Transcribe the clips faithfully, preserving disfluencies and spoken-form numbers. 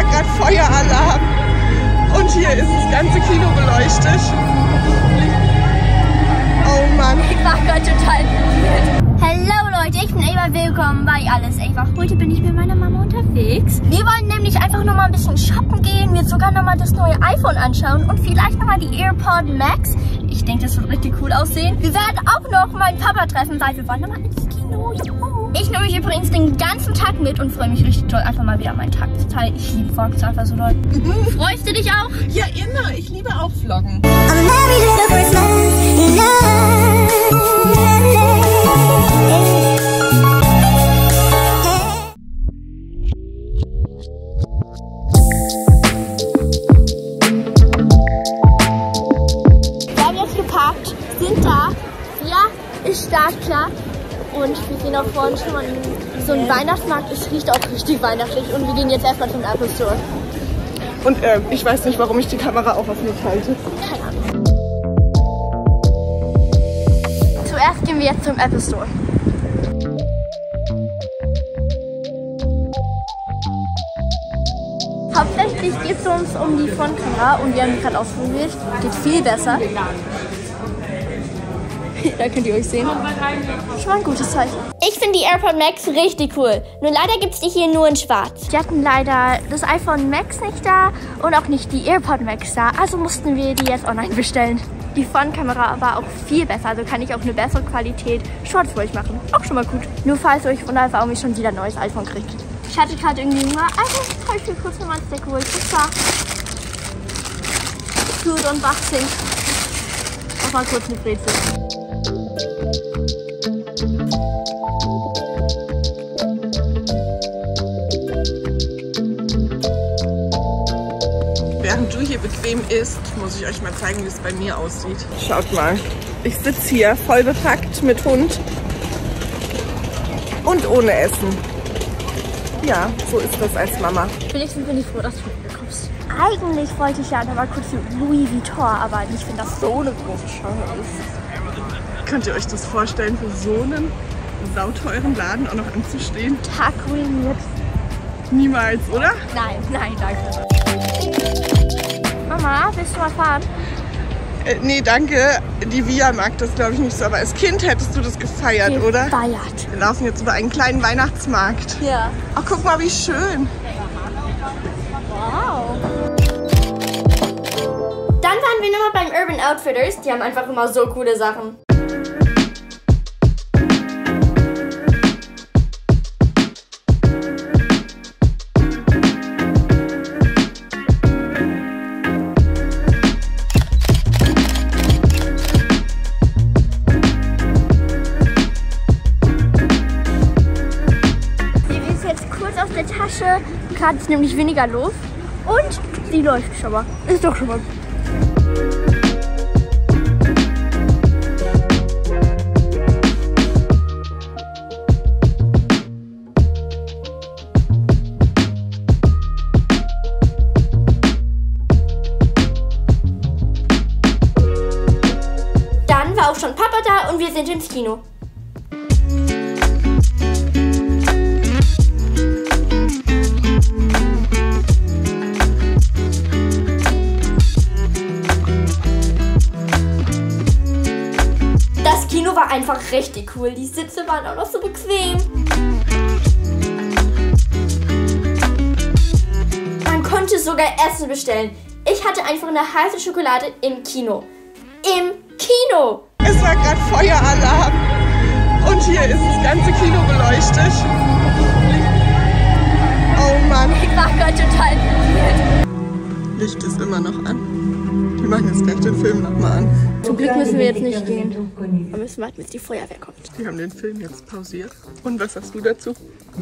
war gerade Feueralarm. Und hier ist das ganze Kino beleuchtet. Oh Mann. Ich war gerade total verwirrt. Hallo Leute, ich bin Ava, willkommen bei Alles Ava. Heute bin ich mit meiner Mama unterwegs. Wir wollen nämlich einfach noch mal ein bisschen shoppen gehen, wir sogar noch mal das neue iPhone anschauen und vielleicht noch mal die AirPod Max. Ich denke, das wird richtig cool aussehen. Wir werden auch noch meinen Papa treffen, weil wir wollen noch mal ins Kino. Juhu. Ich nehme mich übrigens den ganzen Tag mit und freue mich richtig toll, einfach mal wieder meinen Tag zu teilen. Ich liebe Vlogs einfach so doll. Mhm. Freust du dich auch? Ja, immer. Ich liebe auch Vloggen. Sind da, ja, ist startklar und wir sehen auch vorne schon mal so ein Weihnachtsmarkt, es riecht auch richtig weihnachtlich und wir gehen jetzt erstmal zum Apple Store. Und äh, ich weiß nicht, warum ich die Kamera auch auf mich halte. Keine Ahnung. Zuerst gehen wir jetzt zum Apple Store. Hauptsächlich geht es uns um die Frontkamera und wir haben die gerade ausprobiert. Geht viel besser. Da könnt ihr euch sehen. Schon mal ein gutes Zeichen. Ich finde die AirPod Max richtig cool. Nur leider gibt es die hier nur in schwarz. Wir hatten leider das iPhone Max nicht da und auch nicht die AirPod Max da. Also mussten wir die jetzt online bestellen. Die Frontkamera war auch viel besser. Also kann ich auch eine bessere Qualität Shorts für euch machen. Auch schon mal gut. Nur falls ihr euch wundert, warum ich schon wieder ein neues iPhone kriege. Ich hatte gerade irgendwie nur, also habe ich mir kurz nochmal ins Deck geholt. Und zwar Gut und Wachsing. Noch mal kurz eine Brezel. Während du hier bequem isst, muss ich euch mal zeigen, wie es bei mir aussieht. Schaut mal, ich sitze hier voll bepackt mit Hund und ohne Essen. Ja, so ist das als Mama. Wenigstens bin ich froh, dass du mitbekommst. Eigentlich wollte ich ja noch mal kurz mit Louis Vuitton arbeiten. Ich finde das so eine große Chance. Könnt ihr euch das vorstellen, für so einen sauteuren Laden auch noch anzustehen? Tag ruiniert. Niemals, oder? Nein, nein, danke. Mama, willst du mal fahren? Äh, nee, danke. Die Via mag das, glaube ich, nicht so. Aber als Kind hättest du das gefeiert, Gefeiert. oder? Gefeiert. Wir laufen jetzt über einen kleinen Weihnachtsmarkt. Ja. Ach, guck mal, wie schön. Wow. Dann waren wir nochmal beim Urban Outfitters. Die haben einfach immer so coole Sachen. Tasche. Gerade ist nämlich weniger los und sie läuft schon mal. Ist doch schon mal gut. Dann war auch schon Papa da und wir sind ins Kino. Das Kino war einfach richtig cool. Die Sitze waren auch noch so bequem. Man konnte sogar Essen bestellen. Ich hatte einfach eine heiße Schokolade im Kino. Im Kino! Es war gerade Feueralarm. Und hier ist das ganze Kino beleuchtet. Oh Mann. Ich war gerade total verwirrt. Licht ist immer noch an. Die machen jetzt gleich den Film nochmal an. Zum Glück müssen wir jetzt nicht gehen. Wir müssen warten, bis die Feuerwehr kommt. Wir haben den Film jetzt pausiert. Und was sagst du dazu?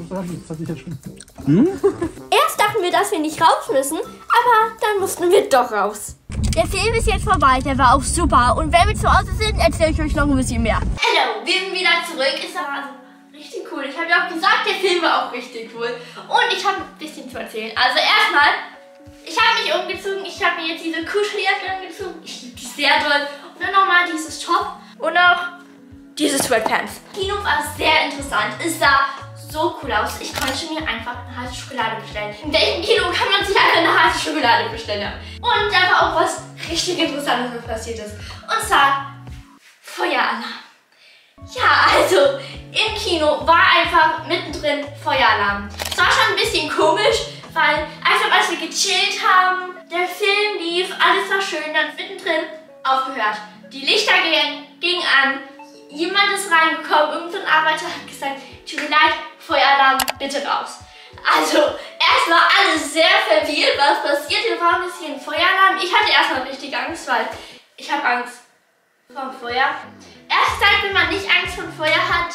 Hm? Erst dachten wir, dass wir nicht raus müssen, aber dann mussten wir doch raus. Der Film ist jetzt vorbei, der war auch super. Und wenn wir zu Hause sind, erzähle ich euch noch ein bisschen mehr. Hallo, wir sind wieder zurück. Ist aber also richtig cool. Ich habe ja auch gesagt, der Film war auch richtig cool. Und ich habe ein bisschen zu erzählen. Also erstmal, ich habe mich umgezogen. Ich habe mir jetzt diese Kuscheljacke angezogen. Ich liebe die sehr doll. Und dann nochmal dieses Top und auch diese Sweatpants. Das Kino war sehr interessant. Es sah so cool aus. Ich konnte mir einfach eine heiße Schokolade bestellen. In welchem Kino kann man sich also Schokolade bestellt habe. Und da war auch was richtig Interessantes, was passiert ist. Und zwar Feueralarm. Ja, also im Kino war einfach mittendrin Feueralarm. Es war schon ein bisschen komisch, weil einfach als wir gechillt haben, der Film lief, alles war schön, dann mittendrin aufgehört. Die Lichter gingen, gingen an, jemand ist reingekommen, irgendein Arbeiter hat gesagt, tut mir leid, Feueralarm, bitte raus. Also erstmal alles sehr verwirrt, was passiert, hier war ein bisschen Feueralarm. Ich hatte erstmal richtig Angst, weil ich habe Angst vom Feuer. Erst sagt, wenn man nicht Angst vor Feuer hat.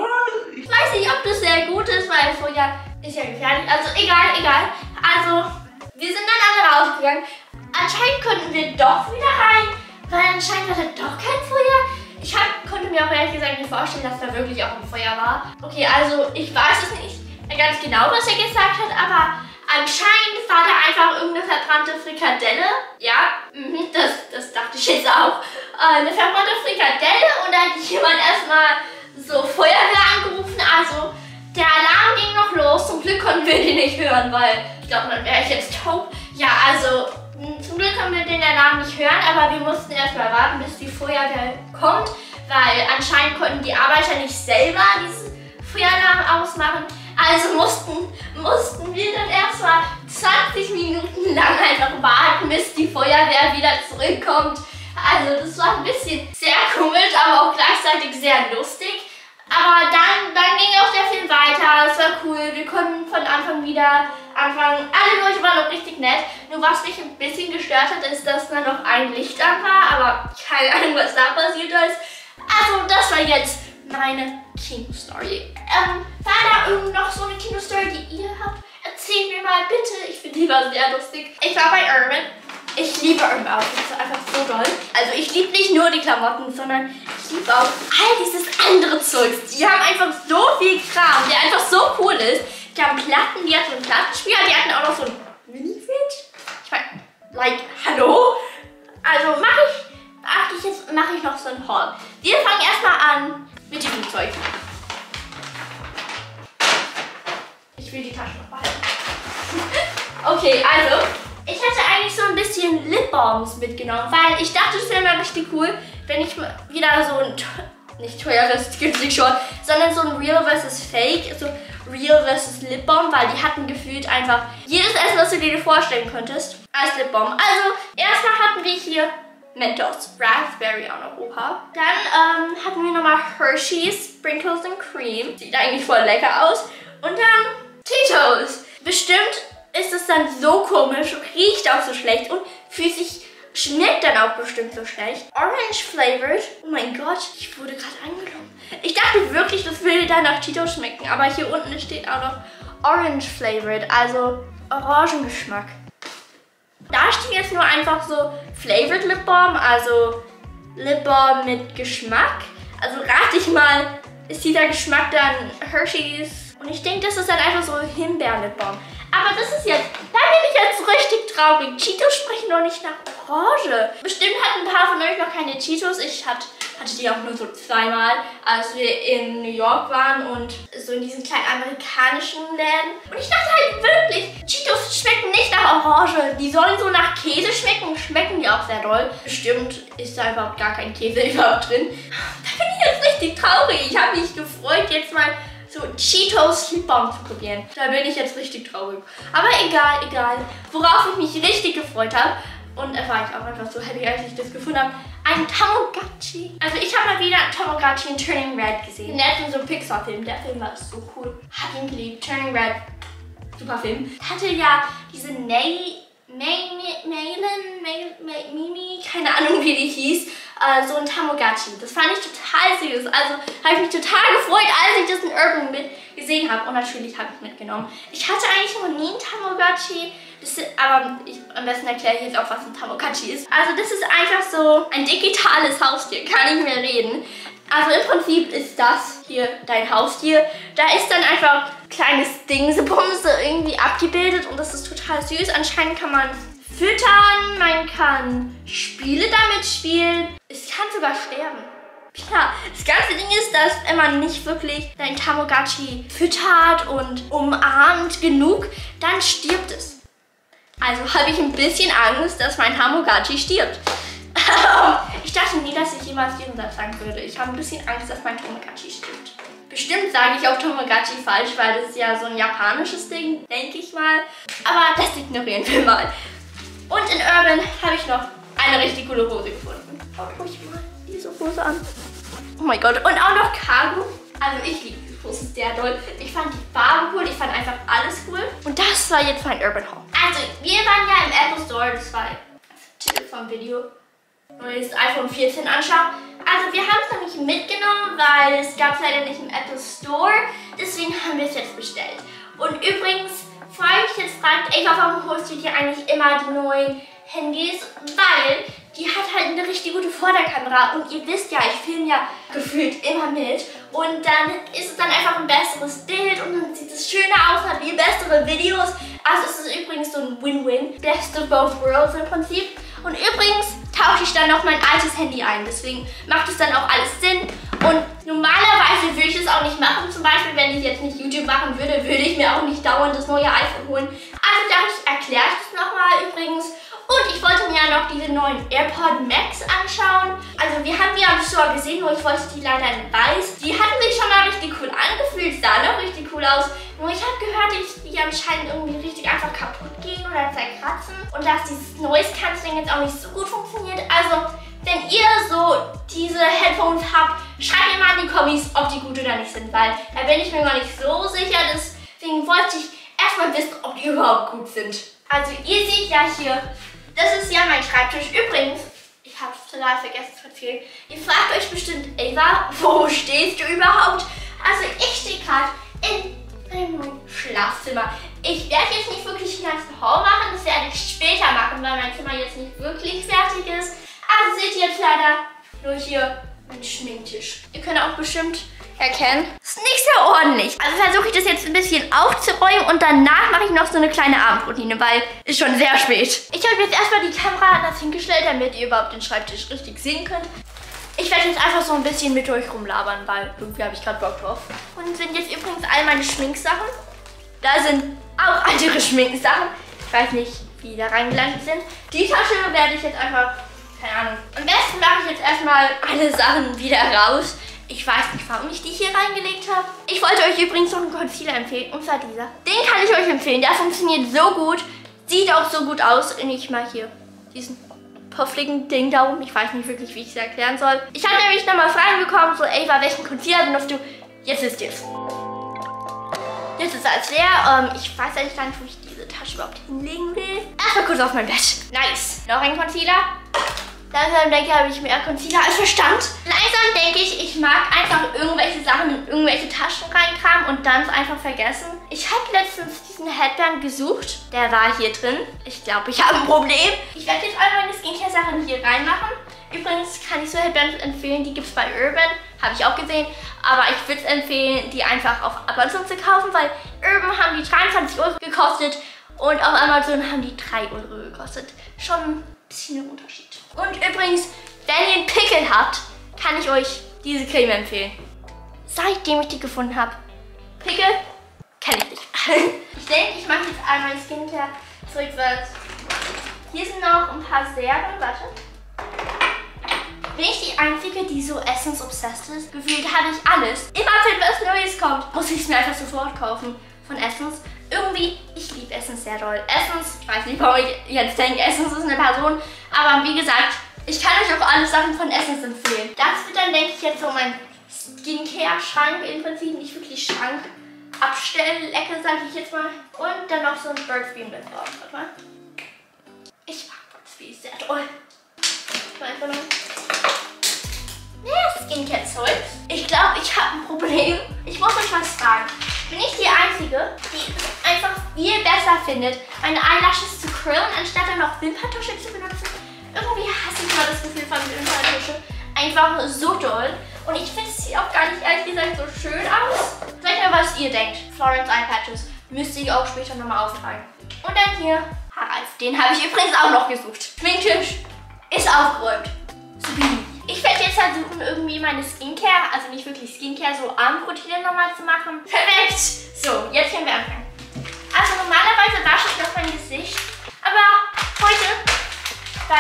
Ich weiß nicht, ob das sehr gut ist, weil Feuer ist ja gefährlich. Also egal, egal. Also wir sind dann alle rausgegangen. Anscheinend konnten wir doch wieder rein, weil anscheinend war da doch kein Feuer. Ich hab, konnte mir auch ehrlich gesagt nicht vorstellen, dass da wirklich auch ein Feuer war. Okay, also ich weiß es nicht ganz genau, was er gesagt hat, aber anscheinend war da einfach irgendeine verbrannte Frikadelle. Ja, das, das dachte ich jetzt auch. Eine verbrannte Frikadelle und da hat jemand erstmal so Feuerwehr angerufen. Also der Alarm ging noch los. Zum Glück konnten wir den nicht hören, weil ich glaube, dann wäre ich jetzt taub. Ja, also zum Glück konnten wir den Alarm nicht hören, aber wir mussten erstmal warten, bis die Feuerwehr kommt, weil anscheinend konnten die Arbeiter nicht selber diesen Feueralarm ausmachen. Also mussten, mussten wir dann erstmal zwanzig Minuten lang einfach warten, bis die Feuerwehr wieder zurückkommt. Also das war ein bisschen sehr komisch, aber auch gleichzeitig sehr lustig. Aber dann, dann ging auch der Film weiter, es war cool, wir konnten von Anfang wieder anfangen. Alle Leute waren noch richtig nett. Nur was mich ein bisschen gestört hat, ist, dass da noch ein Licht an war, aber keine Ahnung, was da passiert ist. Also das war jetzt meine Kino-Story. Ähm, war da irgend noch so eine Kino-Story, die ihr habt? Erzählt mir mal bitte. Ich finde die war sehr lustig. Ich war bei Urban. Ich liebe Urban Outfits, einfach so doll. Also ich liebe nicht nur die Klamotten, sondern ich liebe auch all dieses andere Zeugs. Die haben einfach so viel Kram, der einfach so cool ist. Die haben Platten, die hatten so einen Plattenspieler, die hatten auch noch so ein Mini-Fridge. Ich meine, like, hallo? Also mache ich, ach, ich jetzt mache ich noch so ein Haul. Wir fangen erstmal an mit diesem Zeug. Ich will die Tasche noch behalten. Okay, also, ich hätte eigentlich so ein bisschen Lip Balms mitgenommen, weil ich dachte, es wäre mal richtig cool, wenn ich wieder so ein, nicht teuer versus günstig schon, sondern so ein Real versus Fake, so Real versus Lip Balm, weil die hatten gefühlt einfach jedes Essen, was du dir vorstellen könntest, als Lip Balm. Also, erstmal hatten wir hier Mentos, Raspberry auch noch, oha. Dann ähm, hatten wir nochmal Hershey's Sprinkles and Cream. Sieht eigentlich voll lecker aus. Und dann Tito's. Bestimmt ist es dann so komisch, riecht auch so schlecht und fühlt sich, schmeckt dann auch bestimmt so schlecht. Orange flavored. Oh mein Gott, ich wurde gerade angelogen. Ich dachte wirklich, das würde dann nach Tito's schmecken, aber hier unten steht auch noch Orange flavored, also Orangengeschmack. Da steht jetzt nur einfach so Flavored Lip Balm, also Lip Balm mit Geschmack. Also rate ich mal, ist dieser Geschmack dann Hershey's. Und ich denke, das ist dann einfach so Himbeer-Lip Balm. Aber das ist jetzt, da bin ich jetzt richtig traurig. Cheetos sprechen doch nicht nach Orange. Bestimmt hatten ein paar von euch noch keine Cheetos. Ich hatte, hatte die auch nur so zweimal, als wir in New York waren und so in diesen kleinen amerikanischen Läden. Und ich dachte halt wirklich, Cheetos schmecken nicht nach Orange. Die sollen so nach Käse schmecken und schmecken die auch sehr doll. Bestimmt ist da überhaupt gar kein Käse überhaupt drin. Da bin ich jetzt richtig traurig. Ich habe mich gefreut, jetzt mal so Cheetos Lip Balm zu probieren. Da bin ich jetzt richtig traurig. Aber egal, egal. Worauf ich mich richtig gefreut habe, und da war ich auch einfach so happy, als ich das gefunden habe, ein Tamagotchi. Also ich habe mal wieder Tamagotchi in Turning Red gesehen. Der ist so ein Pixar-Film. Der Film war so cool. Hab ihn geliebt. Turning Red. Super Film. Hatte ja diese Nay... Maylin, Mimi, keine Ahnung wie die hieß, äh, so ein Tamagotchi. Das fand ich total süß. Also habe ich mich total gefreut, als ich das in Urban mit gesehen habe. Und natürlich habe ich mitgenommen. Ich hatte eigentlich noch nie ein Tamagotchi. Das ist, aber ich, am besten erkläre ich jetzt auch, was ein Tamagotchi ist. Also das ist einfach so ein digitales Haustier, kann ich mehr reden. Also im Prinzip ist das hier dein Haustier. Da ist dann einfach ein kleines Dingsebumse irgendwie abgebildet und das ist total süß. Anscheinend kann man füttern, man kann Spiele damit spielen. Es kann sogar sterben. Ja, das ganze Ding ist, dass wenn man nicht wirklich dein Tamagotchi füttert und umarmt genug, dann stirbt es. Also habe ich ein bisschen Angst, dass mein Tamagotchi stirbt. Ich dachte nie, dass ich jemals diesen Satz sagen würde. Ich habe ein bisschen Angst, dass mein Tamagotchi stirbt. Bestimmt sage ich auch Tamagotchi falsch, weil das ist ja so ein japanisches Ding, denke ich mal. Aber das ignorieren wir mal. Und in Urban habe ich noch eine richtig coole Hose gefunden. Schaut euch mal diese Hose an. Oh mein Gott. Und auch noch Cargo. Also ich liebe die Hose sehr doll. Ich fand die Farben cool. Ich fand einfach alles cool. Und das war jetzt mein Urban Haul. Also wir waren ja im Apple Store. Das war der Titel vom Video. Neues iPhone vierzehn anschauen. Also wir haben es noch nicht mitgenommen, weil es gab es leider nicht im Apple Store. Deswegen haben wir es jetzt bestellt. Und übrigens, falls ihr euch jetzt fragt, ey, warum holst du dir eigentlich immer die neuen Handys? Weil die hat halt eine richtig gute Vorderkamera. Und ihr wisst ja, ich filme ja gefühlt immer mit. Und dann ist es dann einfach ein besseres Bild und dann sieht es schöner aus, hat viel bessere Videos. Also es ist übrigens so ein Win-Win. Best of both worlds im Prinzip. Und übrigens tausche ich dann noch mein altes Handy ein. Deswegen macht es dann auch alles Sinn. Und normalerweise würde ich es auch nicht machen. Zum Beispiel, wenn ich jetzt nicht YouTube machen würde, würde ich mir auch nicht dauernd das neue iPhone holen. Also dachte ich, erkläre ich das nochmal übrigens. Und ich wollte mir ja noch diese neuen AirPod Max anschauen. Also wir haben die am Store gesehen, nur ich wollte die leider in weiß. Die hatten sich schon mal richtig cool angefühlt, sahen auch richtig cool aus. Nur ich habe gehört, dass die anscheinend irgendwie richtig einfach kaputt gehen oder zerkratzen. Und dass dieses Noise Cancelling jetzt auch nicht so gut funktioniert. Also wenn ihr so diese Headphones habt, schreibt mir mal in die Kommis, ob die gut oder nicht sind. Weil da bin ich mir noch nicht so sicher. Deswegen wollte ich erstmal wissen, ob die überhaupt gut sind. Also ihr seht ja hier, das ist ja mein Schreibtisch. Übrigens, ich habe es total vergessen zu erzählen. Ihr fragt euch bestimmt, Ava, wo stehst du überhaupt? Also ich stehe gerade in meinem Schlafzimmer. Ich werde jetzt nicht wirklich den ganzen Haul machen, das werde ich später machen, weil mein Zimmer jetzt nicht wirklich fertig ist. Also seht ihr jetzt leider nur hier meinen Schminktisch. Ihr könnt auch bestimmt erkennen, ist nicht sehr ordentlich. Also versuche ich das jetzt ein bisschen aufzuräumen und danach mache ich noch so eine kleine Abendroutine, weil ist schon sehr spät. Ich habe jetzt erstmal die Kamera das hingestellt, damit ihr überhaupt den Schreibtisch richtig sehen könnt. Ich werde jetzt einfach so ein bisschen mit euch rumlabern, weil irgendwie habe ich gerade Bock drauf. Und sind jetzt übrigens all meine Schminksachen. Da sind auch andere Schminksachen. Ich weiß nicht, wie die da reingelandet sind. Die Tasche werde ich jetzt einfach, keine Ahnung. Am besten mache ich jetzt erstmal alle Sachen wieder raus. Ich weiß nicht, warum ich die hier reingelegt habe. Ich wollte euch übrigens noch einen Concealer empfehlen, und zwar dieser. Den kann ich euch empfehlen, der funktioniert so gut, sieht auch so gut aus. Und ich mal hier diesen puffligen Ding da oben. Ich weiß nicht wirklich, wie ich es erklären soll. Ich habe nämlich nochmal Fragen bekommen, so, Ava, welchen Concealer benutzt du? Jetzt wisst ihr es. Jetzt ist alles leer. Ähm, ich weiß eigentlich gar nicht, wo ich diese Tasche überhaupt hinlegen will. Erstmal kurz auf mein Bett. Nice. Noch ein Concealer. Langsam denke ich, habe ich mehr Concealer als Verstand. Langsam denke ich, ich mag einfach irgendwelche Sachen in irgendwelche Taschen reinkramen und dann es einfach vergessen. Ich habe letztens diesen Headband gesucht. Der war hier drin. Ich glaube, ich habe ein Problem. Ich werde jetzt all meine Skincare-Sachen hier reinmachen. Übrigens kann ich so Headbands empfehlen, die gibt es bei Urban. Habe ich auch gesehen. Aber ich würde es empfehlen, die einfach auf Amazon zu kaufen, weil Urban haben die dreiundzwanzig Euro gekostet und auf Amazon haben die drei Euro gekostet. Schon ein bisschen ein Unterschied. Und übrigens, wenn ihr einen Pickel habt, kann ich euch diese Creme empfehlen. Seitdem ich die gefunden habe. Pickel kenne ich nicht. Ich denke, ich mache jetzt all mein Skincare zurückwärts. Hier sind noch ein paar Serien. Warte. Bin ich die Einzige, die so Essence-obsessed ist? Gefühlt habe ich alles. Immer wenn was Neues kommt, muss ich es mir einfach sofort kaufen von Essence. Irgendwie, ich liebe Essence sehr doll. Essence, ich weiß nicht, warum ich jetzt denke, Essence ist eine Person. Aber wie gesagt, ich kann euch auch alle Sachen von Essence empfehlen. Das wird dann, denke ich, jetzt so mein Skincare-Schrank im Prinzip. Nicht wirklich Schrank. Abstellecke, sage ich jetzt mal. Und dann noch so ein Burt's Bees mit drauf. Warte mal. Ich mag Burt's Bees sehr toll. Einfach nur. Ja, Skincare-Zeug. Ich glaube, ich habe ein Problem. Ich muss euch was fragen. Bin ich die Einzige, die es einfach viel besser findet, meine Eyelashes zu curlen, anstatt dann noch Wimperntusche zu benutzen? Irgendwie hasse ich mal das Gefühl von Wimperntusche. Einfach so doll. Und ich finde, es sieht auch gar nicht, ehrlich gesagt, so schön aus. Vielleicht mal, was ihr denkt. Florence Eye Patches. Müsste ich auch später nochmal auftragen. Und dann hier Haarreif. Den habe ich übrigens auch noch gesucht. Schminktisch ist aufgeräumt. Supi. Ich werde jetzt versuchen, irgendwie meine Skincare, also nicht wirklich Skincare, so Abendroutine nochmal zu machen. Perfekt! So, jetzt können wir anfangen. Also normalerweise wasche ich noch mein Gesicht, aber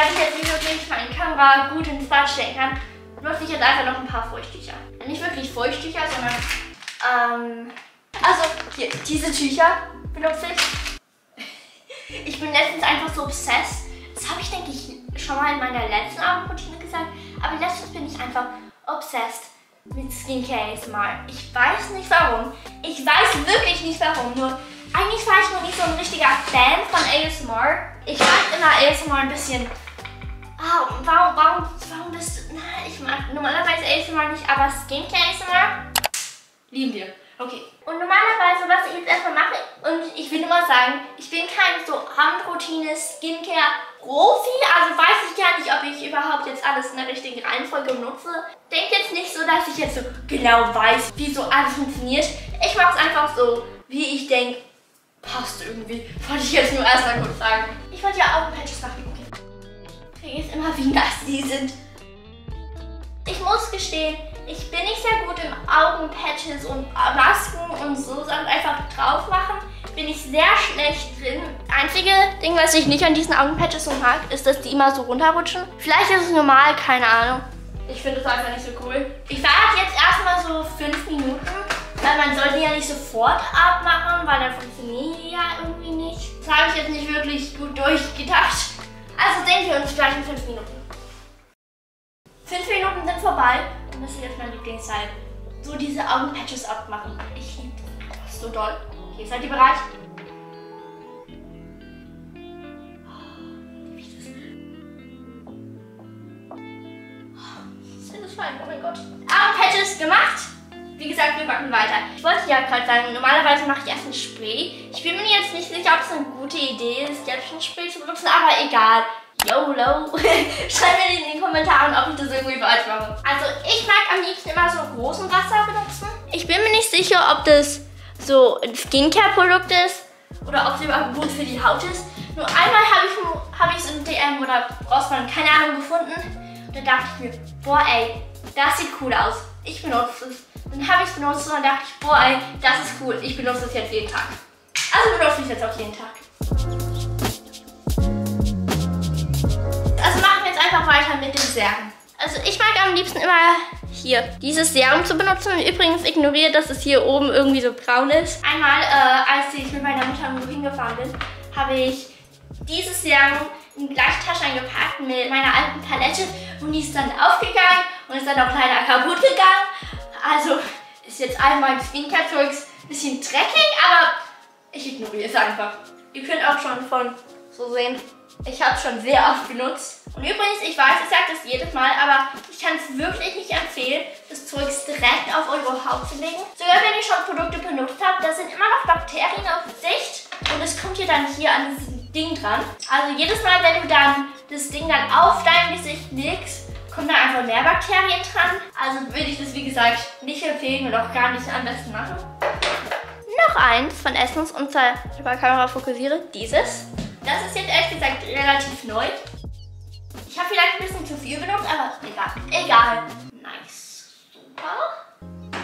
weil ich jetzt nicht wirklich meine Kamera gut ins Bad stecken kann, benutze ich jetzt einfach noch ein paar Feuchttücher. Nicht wirklich Feuchttücher, sondern ähm, also hier, diese Tücher benutze ich. Ich bin letztens einfach so obsessed. Das habe ich, denke ich, schon mal in meiner letzten Abendroutine gesagt. Aber letztens bin ich einfach obsessed mit Skincare A S M R. Ich weiß nicht warum. Ich weiß wirklich nicht warum. Nur eigentlich war ich noch nicht so ein richtiger Fan von A S M R. Ich mag immer A S M R ein bisschen. Ah, warum, warum, warum bist du. Na, ich mag normalerweise A S M R nicht, aber Skincare A S M R lieben wir. Okay. Und normalerweise, was ich jetzt erstmal mache, und ich will immer sagen, ich bin kein so Abendroutine Skincare-Profi, also weiß ich gar nicht, ob ich überhaupt jetzt alles in der richtigen Reihenfolge benutze. Denkt jetzt nicht so, dass ich jetzt so genau weiß, wie so alles funktioniert. Ich mache es einfach so, wie ich denke, passt irgendwie. Wollte ich jetzt nur erstmal kurz sagen. Ich wollte ja Augenpatches machen. Okay. Ich vergesse immer, wie nass die sind. Ich muss gestehen, ich bin nicht sehr gut im Augenpatches und Masken und so Sachen einfach drauf machen. Bin ich sehr schlecht drin. Das einzige Ding, was ich nicht an diesen Augenpatches so mag, ist, dass die immer so runterrutschen. Vielleicht ist es normal, keine Ahnung. Ich finde es einfach nicht so cool. Ich warte jetzt erstmal so fünf Minuten, weil man sollte ja nicht sofort abmachen, weil dann funktioniert die ja irgendwie nicht. Das habe ich jetzt nicht wirklich gut durchgedacht. Also sehen wir uns gleich in fünf Minuten. Fünf Minuten sind vorbei und das ist jetzt mein Lieblingsteil. So diese Augenpatches abmachen. Ich liebe das so doll. Okay, seid ihr bereit? Satisfying, oh mein Gott. Augenpatches gemacht. Wie gesagt, wir machen weiter. Ich wollte ja gerade sagen, normalerweise mache ich erst ein Spray. Ich bin mir jetzt nicht sicher, ob es eine gute Idee ist, jetzt ein Spray zu benutzen, aber egal. YOLO. Schreibt mir in den Kommentaren, ob ich das irgendwie falsch mache. Also ich mag am liebsten immer so großen Wasser benutzen. Ich bin mir nicht sicher, ob das so ein Skincare-Produkt ist oder ob es überhaupt gut für die Haut ist. Nur einmal habe ich hab es im D M oder Rossmann, keine Ahnung, gefunden. Und da dachte ich mir, boah ey, das sieht cool aus. Ich benutze es. Dann habe ich es benutzt und dann dachte ich, boah ey, das ist cool. Ich benutze es jetzt jeden Tag. Also benutze ich es jetzt auch jeden Tag. Also machen wir jetzt einfach weiter mit dem Serum. Also ich mag am liebsten immer hier dieses Serum zu benutzen. Und übrigens ignoriert, dass es hier oben irgendwie so braun ist. Einmal, äh, als ich mit meiner Mutter irgendwo hingefahren bin, habe ich dieses Serum in die gleiche Tasche eingepackt mit meiner alten Palette und die ist dann aufgegangen und ist dann auch leider kaputt gegangen. Also ist jetzt all mein Skincare-Zeugs ein bisschen dreckig, aber ich ignoriere es einfach. Ihr könnt auch schon von so sehen, ich habe es schon sehr oft benutzt. Und übrigens, ich weiß, ich sage das jedes Mal, aber ich kann es wirklich nicht empfehlen, das Zeugs direkt auf eure Haut zu legen. Sogar wenn ihr schon Produkte benutzt habt, da sind immer noch Bakterien auf Sicht und es kommt hier dann hier an diesem Ding dran. Also jedes Mal, wenn du dann das Ding dann auf dein Gesicht legst, kommen da einfach mehr Bakterien dran. Also würde ich das, wie gesagt, nicht empfehlen und auch gar nicht am besten machen. Noch eins von Essence, und zwar über Kamera fokussiere, dieses. Das ist jetzt ehrlich gesagt relativ neu. Ich habe vielleicht ein bisschen zu viel benutzt, aber egal. Egal. Nice. Super.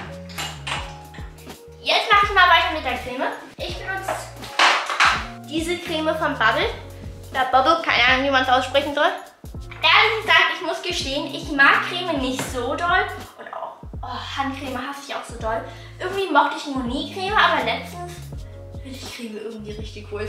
Jetzt mache ich mal weiter mit der Creme. Ich benutze diese Creme von Bubble. Oder Bubble, keine Ahnung, wie man es aussprechen soll. Ehrlich gesagt, ich muss gestehen, ich mag Creme nicht so doll. Und auch oh, Handcreme hasse ich auch so doll. Irgendwie mochte ich nur nie Creme, aber letztens finde ich Creme irgendwie richtig cool.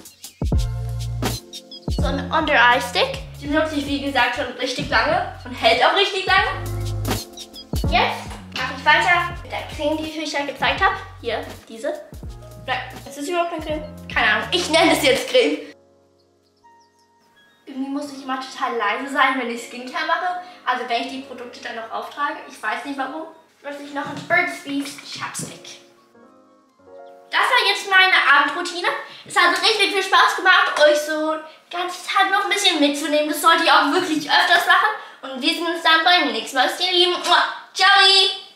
So ein Under-Eye-Stick. Den benutze ich, wie gesagt, schon richtig lange und hält auch richtig lange. Jetzt mache ich weiter mit der Creme, die ich euch ja gezeigt habe. Hier, diese. Ist das überhaupt eine Creme? Keine Ahnung. Ich nenne es jetzt Creme. Irgendwie muss ich immer total leise sein, wenn ich Skincare mache. Also wenn ich die Produkte dann noch auftrage. Ich weiß nicht warum. Benutze ich noch ein Burt's Bees Chapstick. Das war jetzt meine Abendroutine. Es hat richtig viel Spaß gemacht, euch so die ganze Zeit noch ein bisschen mitzunehmen. Das sollte ihr auch wirklich öfters machen. Und wir sehen uns dann beim nächsten Mal. Ihr Lieben. Ciao!